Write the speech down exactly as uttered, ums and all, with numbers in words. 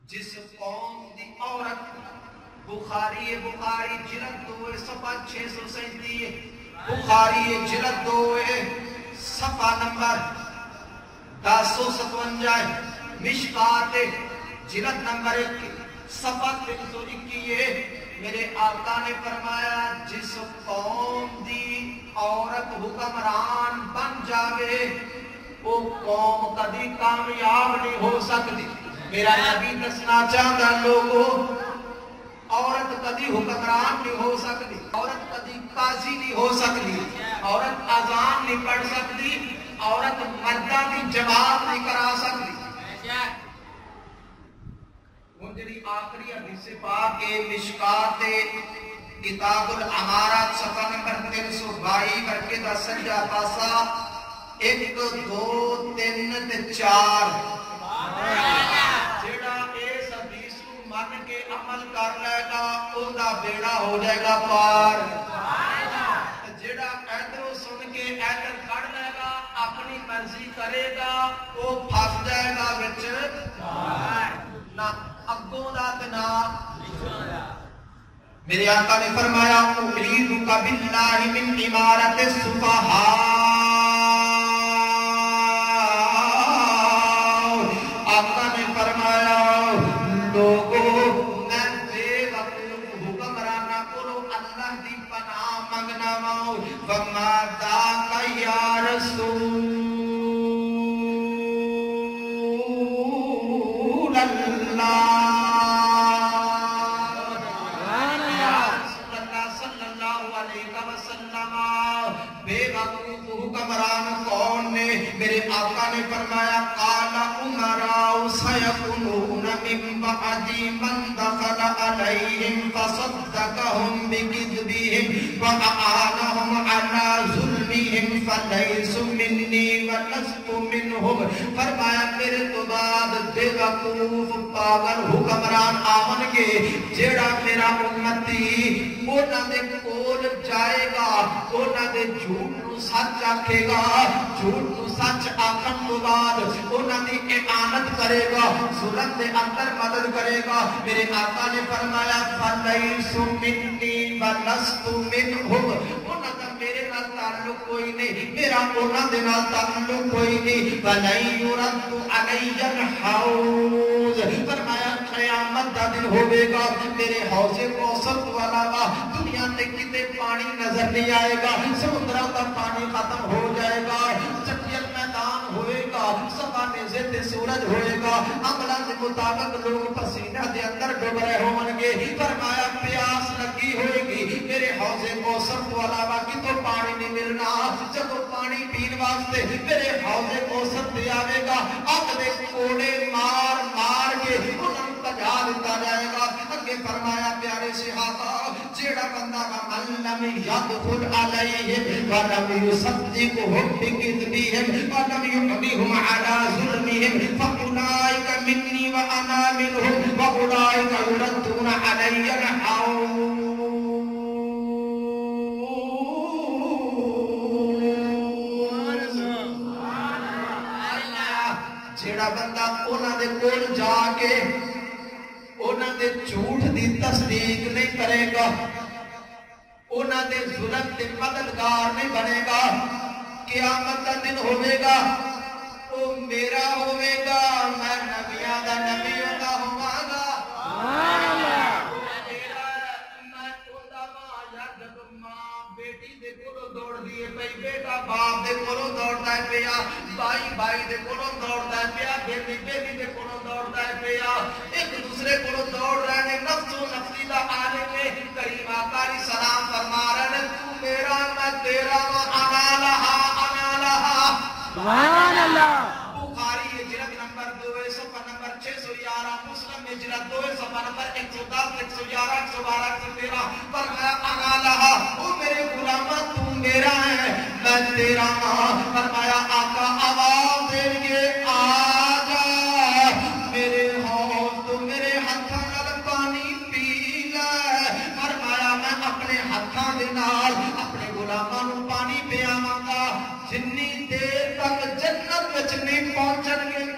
جس قوم دی عورت بخاری بخاری جلد دو صفحہ چھ سو سینتی بخاری جلد دو صفحہ نمبر دس سو ستونجا مشکات جلد نمبر ایک صفحہ تین سو اکیے میرے آقا نے فرمایا جس قوم دی عورت حکمران بن جاوے وہ قوم کبھی کامیاب نہیں ہو سکتی. میرا نبی دسنا چاہتا لوگوں عورت کبھی حکمران نہیں ہو سکتی, عورت کبھی قاضی نہیں ہو سکتی, عورت اذان نہیں پڑھ سکتی, عورت مردہ کی جواب نہیں کرا سکتی. جڑی آخری حدیث پاک کے مشکات کتاب الامارات صفحہ نمبر تین سو بائی ورکے دا سجا پاسا ایک دو تین تے چار جڑا اس حدیث کو مان کے عمل کر لے گا ان دا بیڑا ہو جائے گا پار. جڑا ادھر سن کے ادھر کڑ لے گا اپنی مرضی کرے گا وہ پھنس جائے گا وچ نہ اگوں دا تے نہ میرے آقا نے فرمایا اریدک باللہ من عمارت السفہاء. آقا نے فرمایا لوگوں میں بے وقوف حکمرانہ کرو اللہ دی پناہ منگنا ماؤ وما ذاک یا رسول اللہ حکمران کون نے؟ میرے آقا نے فرمایا قال امراء سيكونون من بعدي من دخل عليهم فصدقهم بكذبهم وأعانهم على ظلمهم فليس مني ولست منهم. فرمایا میرے تو بعد بے وقوف پاگل حکمران آون گے جیڑا میرا امتی انہاں دے کول جائے گا انہاں دے جھوٹ سچ آکھے گا جھوٹ کو سچ آکھن تو بعد انہاں دی اعانت کرے گا ظلم دے اندر مدد کرے گا. میرے آقا نے فرمایا فلیس منی ولست منہم. انہاں دا میرے نال تعلق کوئی نہیں میرا انہاں دے نال تعلق کوئی نہیں. ولن يرد علی الحوض. فرمایا قیامت دا دن ہوے گا میرے حوض کوثر تو علاوہ دنیا تے کتے پانی نظر نہیں آئے گا. سمندراں دا پانی ختم ہو جائے گا, چٹیل میدان ہوئے گا, سوانے سے سورج ہوئے گا, عملہ کے مطابق لوگ پسینہ دے اندر ڈوب رہے ہوں گے. فرمایا پیاس لگی ہوئے گی میرے حوض کوثر تو علاوہ کی تو پانی نہیں ملنا. جب وہ پانی پین واسطے میرے حوض کوثر پہ آئے گا اب دے کوڑے مار مار کے انہوں بجا دیتا جائے گا. اگے فرمایا پیارے صحابہ جیڑا بندہ من لم يدخل علیہم ولم يصدقهم بكذبهم ولم يعطهم على ظلمهم فأولئك مني وأنا منهم وأولئك يردون علي الحوض. جیڑا بندہ انہاں دے کول جا کے انہاں دے جھوٹ دی تصدیق نہیں کرے گا انہاں دے ظلم دے مددگار نہیں بنے گا قیامت کا دن ہوئے گا وہ میرا ہوئے گا میں نبیاں دا نبی ہوتا ہوا گا. بیٹی دے کولو دوڑ دیے پئی بیٹا باپ دے کولو دوڑدا ہے پیا بھائی بھائی دے کولو دوڑدا ہے پیا بیٹی بیٹی دے کولو دوڑدا ہے پیا ایک دوسرے کولو دوڑ رہے ہیں. نفس و نفسی دا عالم کریم آقا علیہ السلام فرما رہے ہیں تو میرا میں تیرا انا لہا انا لہا. سبحان اللہ. بخاری جلد نمبر دو صفحہ نمبر چھ سو گیارہ مسلم میں جلد دو صفحہ نمبر ایک سو دس ایک سو گیارہ ایک سو بارہ ایک سو تیرہ فرمایا انا لہا او میرے غلامہ تو میرا ہے میں تیرا. فرمایا آقا آواز دیں آ جا میرے حوض تو میرے ہتھاں نال پانی پی لے. فرمایا میں اپنے ہتھاں دے نال اپنے غلاماں نوں پانی پیاواں گا جنی دیر تک جنت وچ نہیں پہنچن گے